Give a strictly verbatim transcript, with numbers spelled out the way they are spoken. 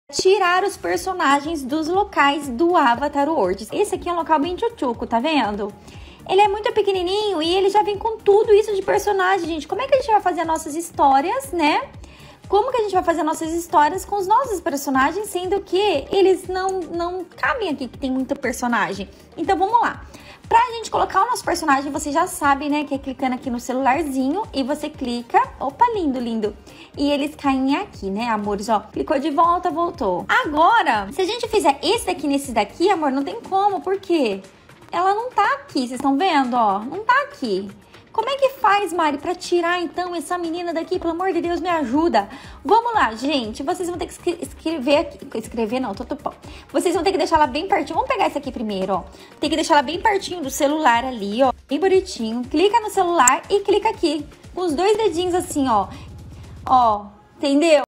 tirar os personagens dos locais do Avatar Worlds. Esse aqui é um local bem tchutchuco, tá vendo? Ele é muito pequenininho e ele já vem com tudo isso de personagem, gente. Como é que a gente vai fazer as nossas histórias, né? Como que a gente vai fazer nossas histórias com os nossos personagens, sendo que eles não, não cabem aqui, que tem muito personagem. Então, vamos lá. Pra gente colocar o nosso personagem, você já sabe, né, que é clicando aqui no celularzinho e você clica... Opa, lindo, lindo. E eles caem aqui, né, amores, ó. Clicou de volta, voltou. Agora, se a gente fizer esse daqui nesse daqui, amor, não tem como, por quê? Ela não tá aqui, vocês estão vendo, ó? Não tá aqui. Como é que faz, Mari, pra tirar, então, essa menina daqui? Pelo amor de Deus, me ajuda. Vamos lá, gente. Vocês vão ter que escrever aqui. Escrever não, tô topão. Vocês vão ter que deixar ela bem pertinho. Vamos pegar esse aqui primeiro, ó. Tem que deixar ela bem pertinho do celular ali, ó. Bem bonitinho. Clica no celular e clica aqui. Com os dois dedinhos assim, ó. Ó, entendeu?